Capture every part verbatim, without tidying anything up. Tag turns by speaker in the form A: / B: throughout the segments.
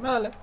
A: Vale.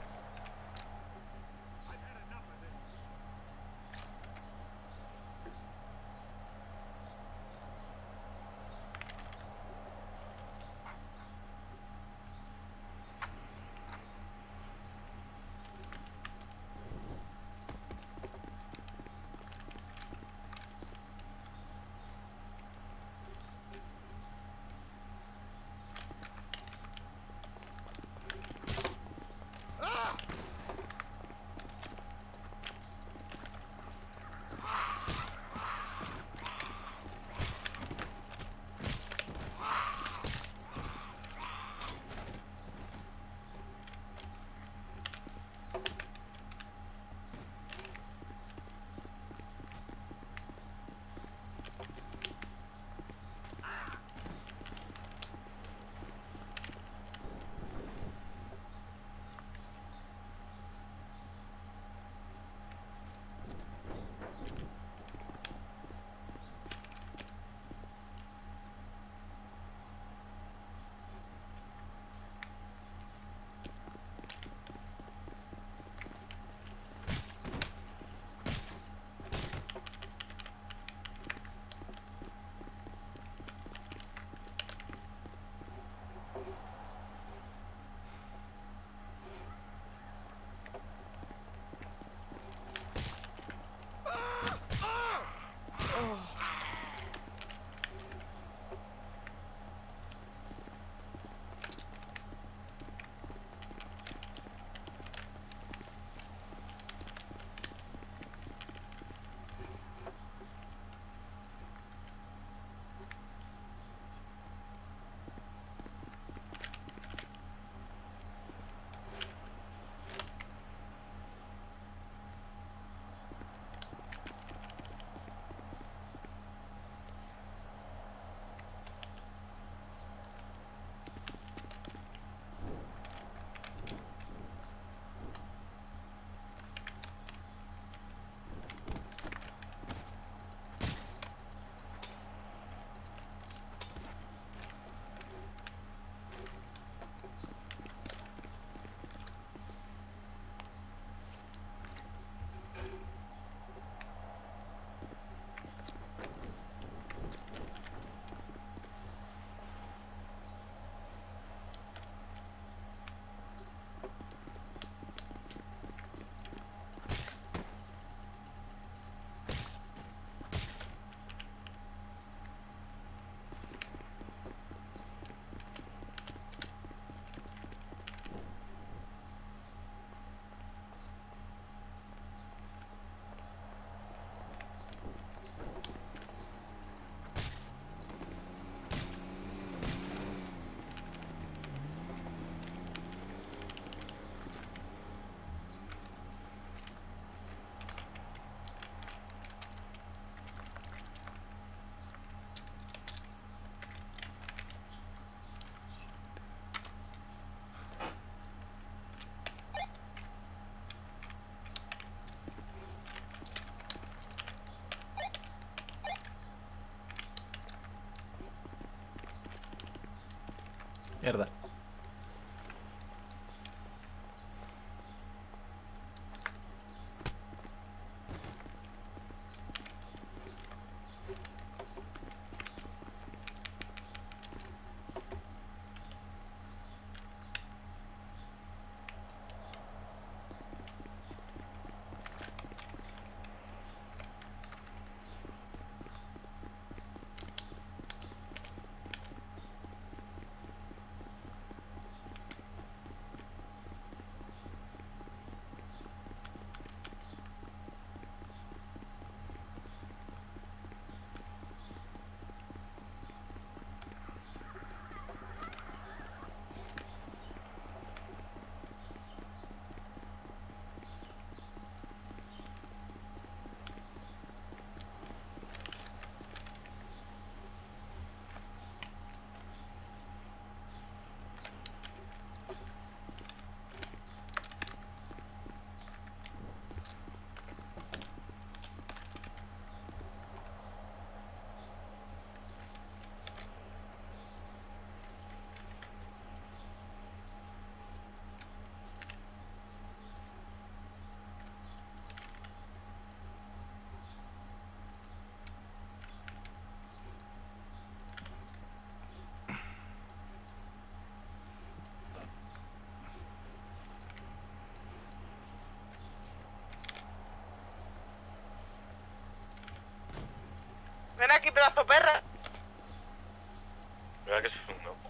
A: Mierda.
B: Ven aquí, pedazo perra.
C: ¿Verdad que eso es un no?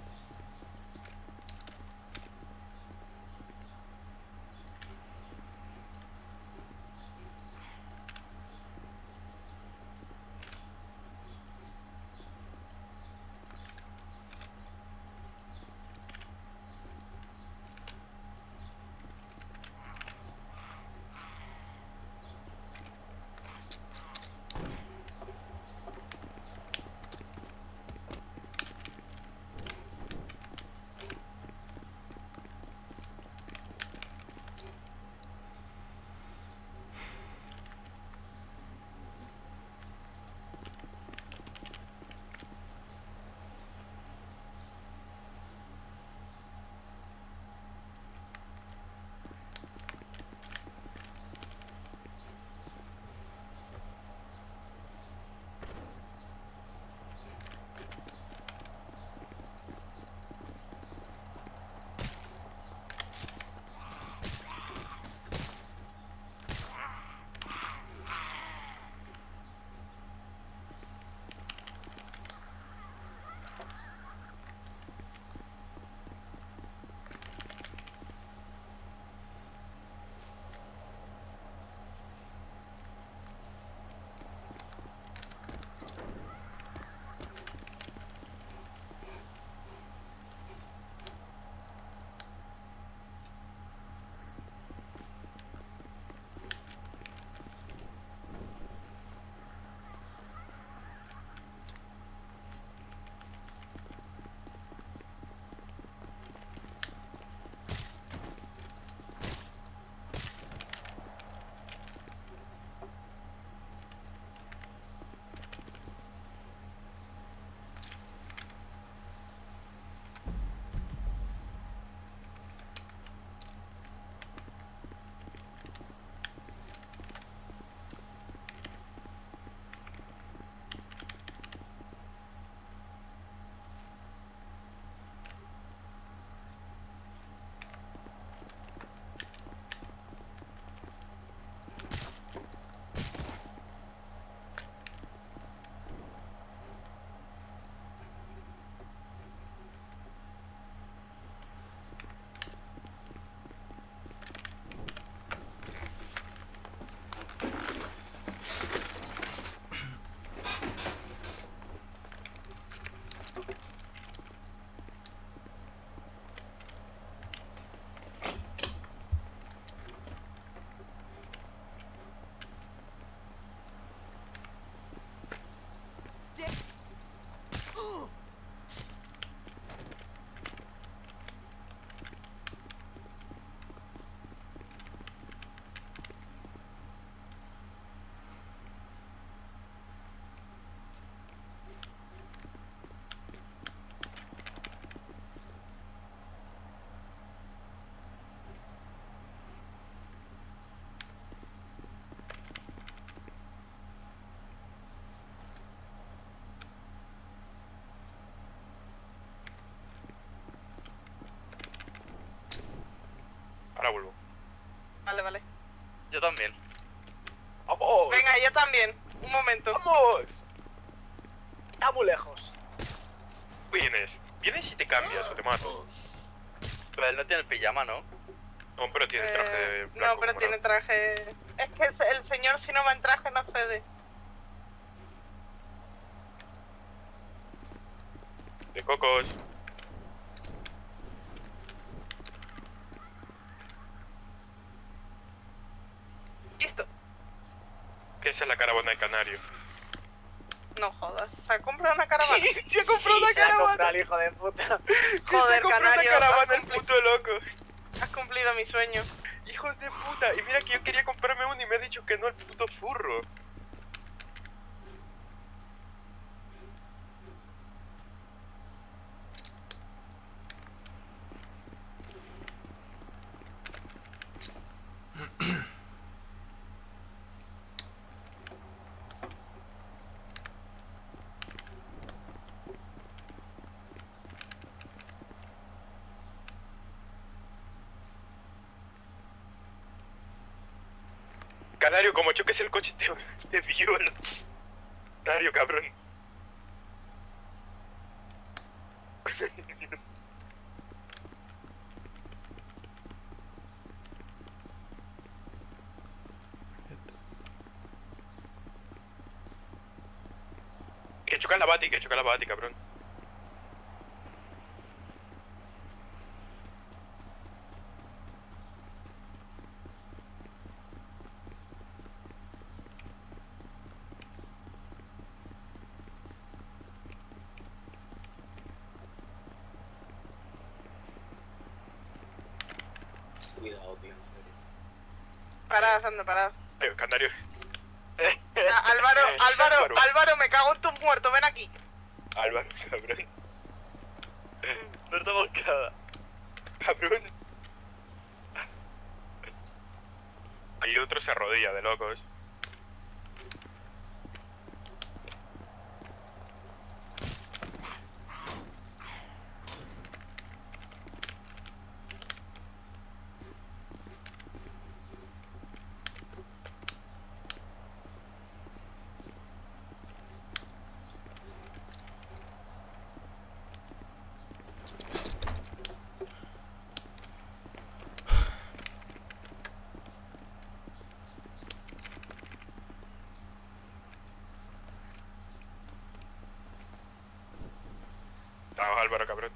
C: Ahora vuelvo.
B: Vale, vale.
D: Yo también.
C: ¡Vamos!
B: Venga, yo también. Un momento.
C: ¡Vamos!
E: Está muy lejos.
C: Vienes. Vienes y te cambias o te mato.
D: Pero él no tiene pijama, ¿no?
C: No, pero tiene traje
B: Eh,
C: blanco.
B: no, pero
C: morado.
B: tiene traje... Es que el- el señor si no va en traje no cede.
C: De cocos.
B: Listo.
C: Que esa es la caravana de Canario.
B: No jodas. ¿Se ha comprado una caravana? ¡Se ha comprado
E: Sí,
B: una
E: se la ha comprado
B: caravana!
E: el hijo de puta.
B: Joder,
C: compró una
B: Canario.
C: caravana
B: has,
C: el
B: cumpli-
C: puto loco.
B: has cumplido mi sueño.
C: Hijos de puta. Y mira que yo quería comprarme uno y me ha dicho que no el puto furro. Canario, como choques el coche te, te violo. Canario, cabrón. Que choca la bati, que choca la bati, cabrón.
E: Cuidado, tío, en serio.
B: Parad, anda, parad.
C: Eh, Canario.
B: Ah, Álvaro,
C: Eh,
B: Álvaro,
C: Álvaro.
B: Álvaro, me cago en tus muertos, ven aquí.
C: Álvaro, cabrón.
D: No estamos cada.
C: Cabrón. Hay otro se arrodilla de locos. Vamos, Álvaro, cabrón.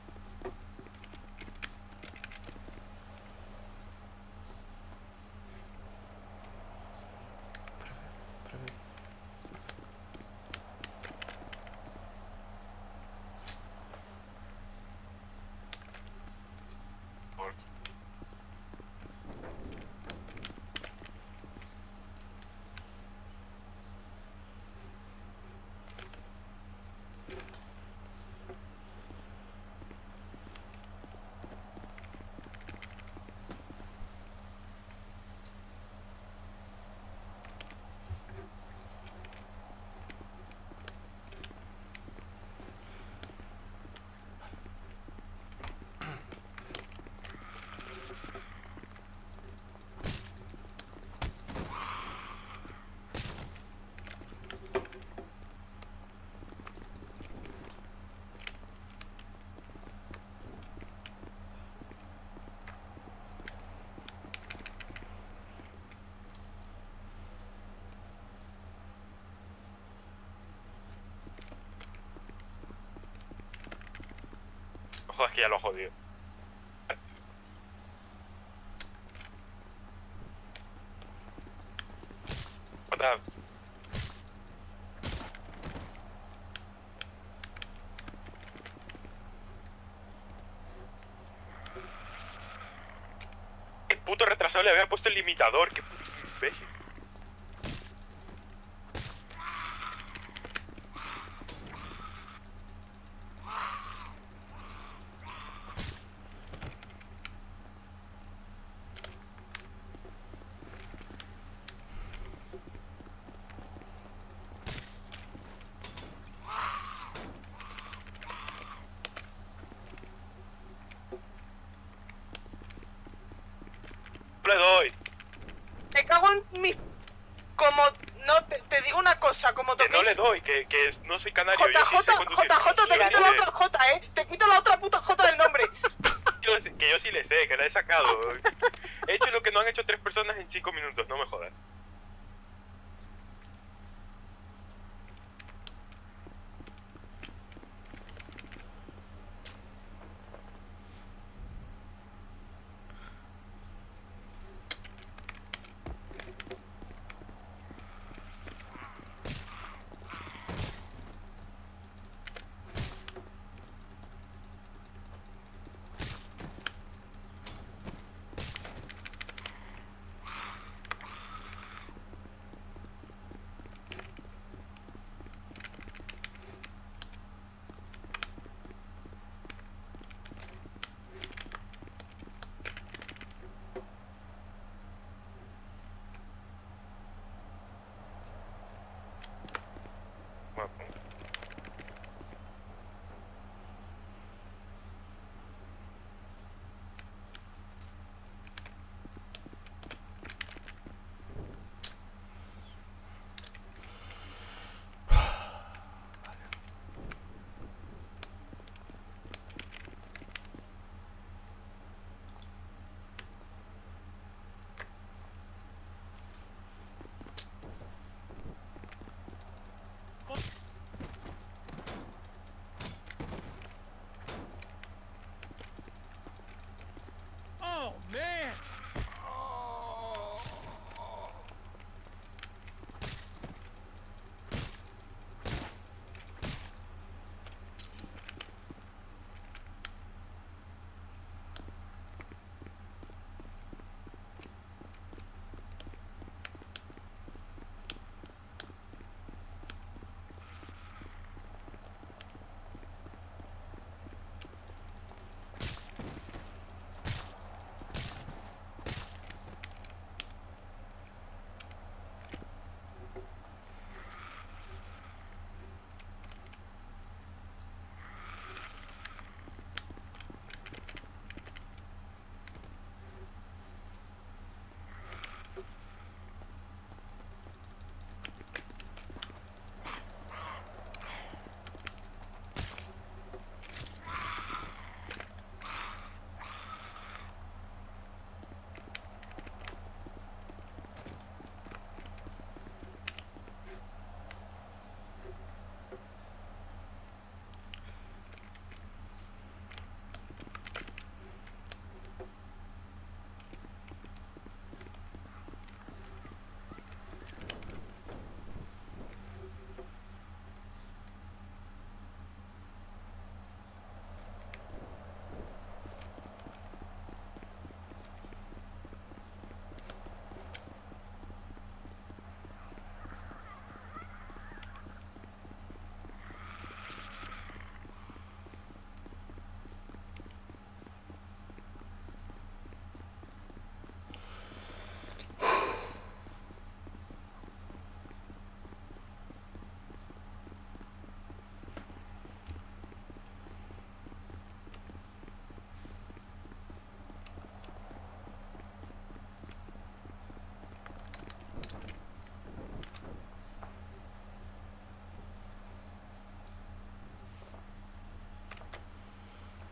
C: Joder, es que ya lo he jodido. Jota. Qué puto retrasado le había puesto el limitador, qué puto imbécil. No le doy.
B: Me cago en mi... Como... No, te, te digo una cosa, como
C: Que
B: toquéis...
C: no le doy, que, que no soy canario,
B: J,
C: yo sí
B: J,
C: sé conducir.
B: J, J, te
C: Yo
B: quito
C: sí
B: la
C: sé.
B: otra J, eh. Te quito la otra puta J del nombre.
C: Yo sé- que yo sí le sé, que la he sacado. He hecho lo que no han hecho tres personas en cinco minutos, no me jodas.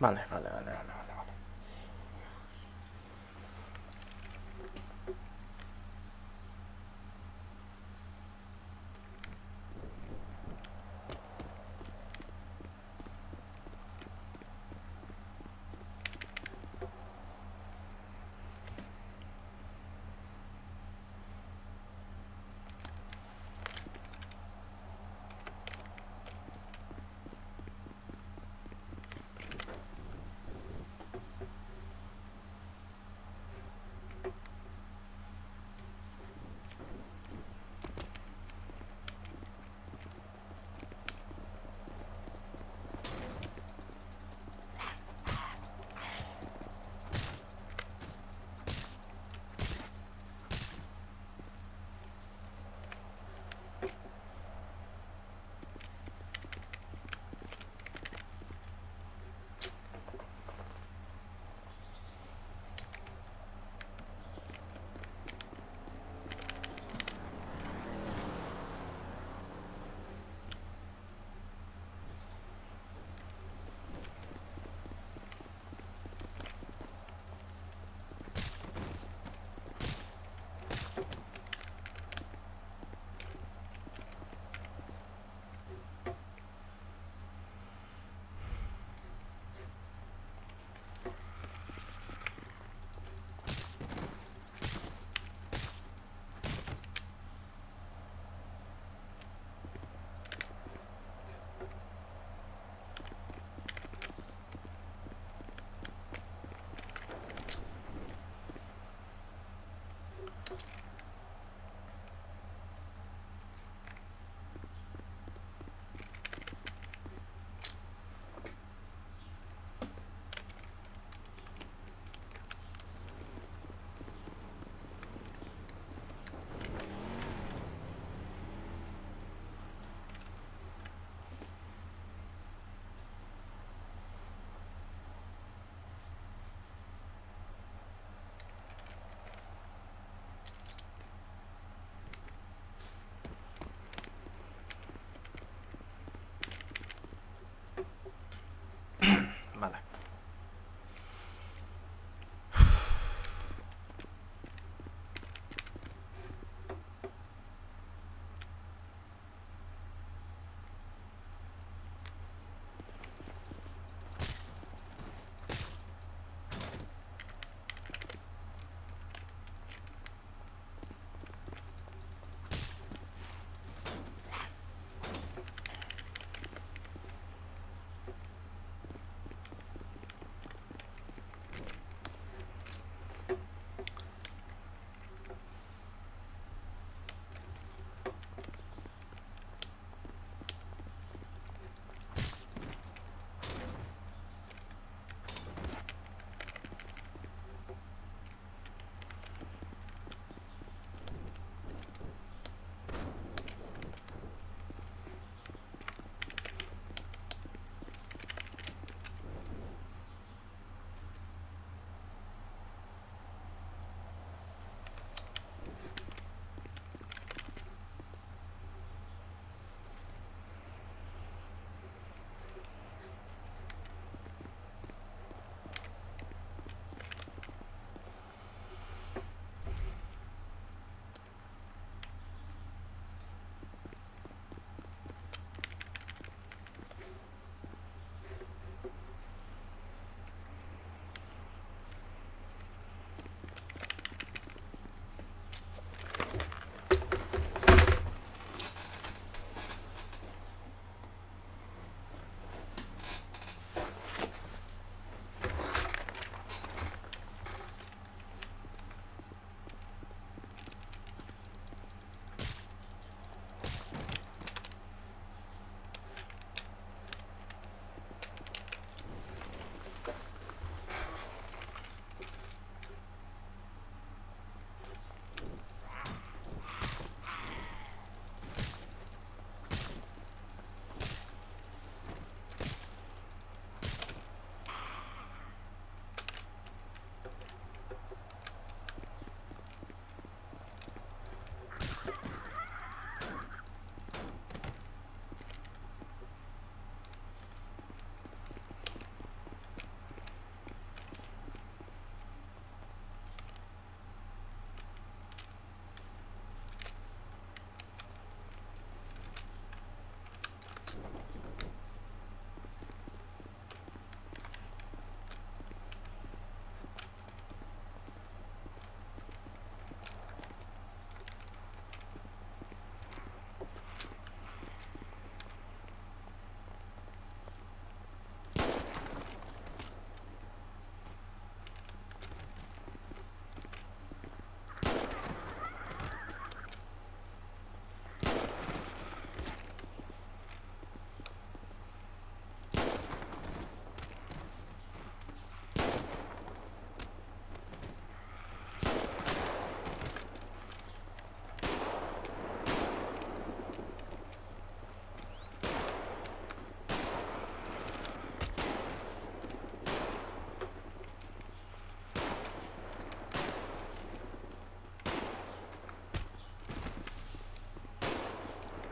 A: Vale, vale, vale, vale, vale. vale.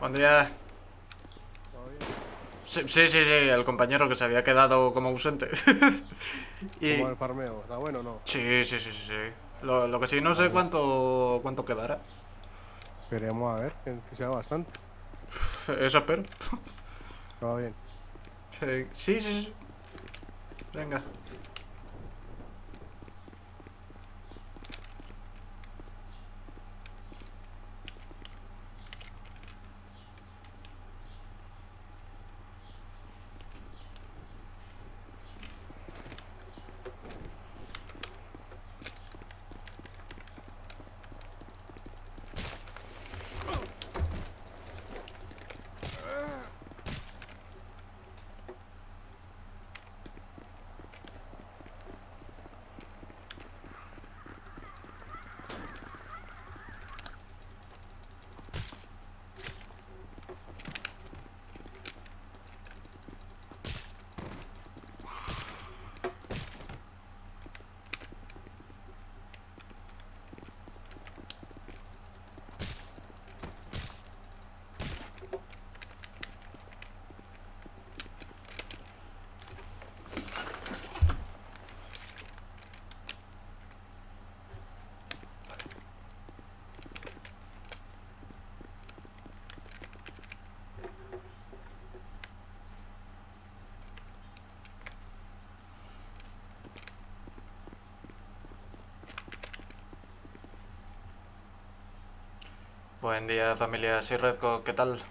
A: Buen día.
F: ¿Todo bien?
A: Sí, sí, sí, sí, el compañero que se había quedado como ausente. Y...
F: ¿Cómo el farmeo? ¿Está bueno o no?
A: Sí, sí, sí, sí, sí. Lo, lo que sí, no sé cuánto, cuánto quedará.
F: Esperemos a ver, que, que sea bastante.
A: Eso espero.
F: Todo bien.
A: Sí, sí, sí, sí. Venga. Buen día, familia. Soy Redco, ¿qué tal?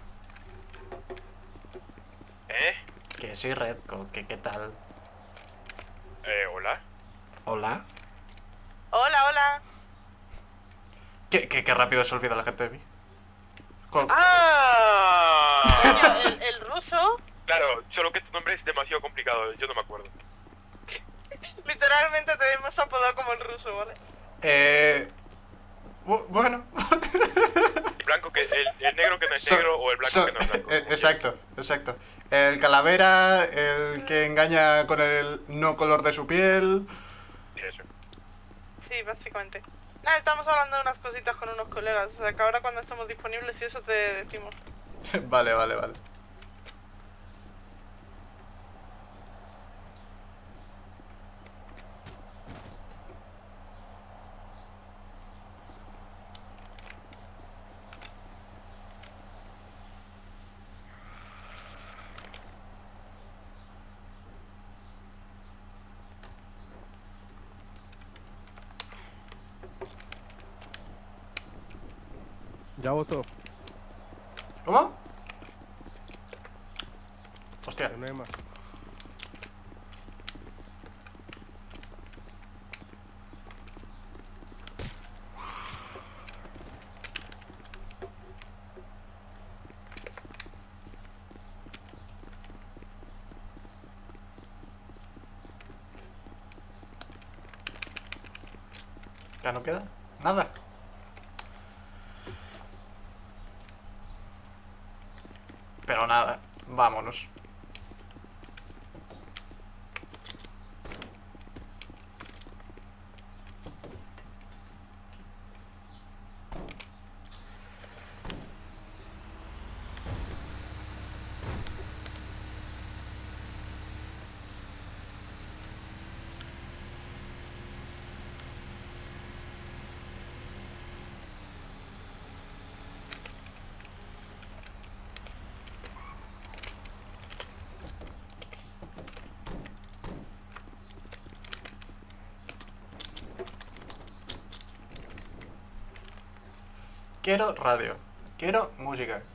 C: ¿Eh?
A: Que soy Redco, ¿qué, qué tal?
C: Eh, ¿hola?
A: ¿Hola?
B: Hola, hola.
A: ¿Qué, qué, qué rápido se olvida la gente de mí? Co-
C: ¡Ah!
B: Coño, el, el ruso,
C: Claro, solo que tu nombre es demasiado complicado, yo no me acuerdo.
B: literalmente te hemos apodado como el ruso, ¿vale?
A: Eh... bu- bueno.
C: El blanco que, el, el negro que no es
A: So-
C: negro o el blanco
A: so-
C: que no es blanco.
A: eh, exacto, exacto. El calavera, el que engaña con el no color de su piel.
C: Sí, eso.
B: Sí, básicamente. Nada, estamos hablando de unas cositas con unos colegas, o sea que ahora cuando estemos disponibles y eso te decimos.
A: Vale, vale, vale.
F: ¿Ya votó?
A: ¿Cómo? Hostia.
F: Que no hay más.
A: ¿Ya no queda? Nada. Pero nada, vámonos. Quiero radio. Quiero música.